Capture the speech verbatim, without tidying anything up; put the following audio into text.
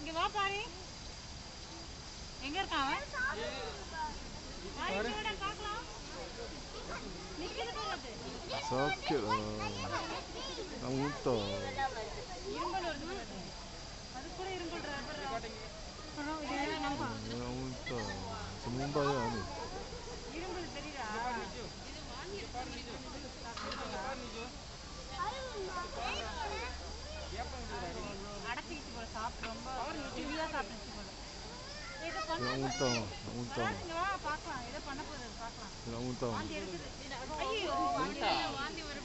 இங்க வா பாரு. எங்க இருக்கான் அவன்? பாரு பார்க்கலாம். நிக்குது பாரு அது. சாக்கு. நான் ஊட்டோ. இரும்பல் வருது. அது கூட இரும்பல் ரப்பர். இது நம்ம. நான் ஊட்டோ. மும்பாய் ஆனி. இரும்பல் தெரியுதா? இது வாங்கி பாரு நிஜோ. பாரு நிஜோ. அடக்கிட்டு போற சாப்பிட்டு ரொம்ப ஹெவியா சாப்பிட்டுச்சு போல. ஏதோ பண்ணா ஊட்டோ. ஊட்டோ. இங்க வா பார்க்கலாம். ஏதோ பண்ண போகுது பார்க்கலாம். ஊட்டோ. வாந்தி எடுக்குது. ஐயோ வாந்தி வாந்தி வரும்.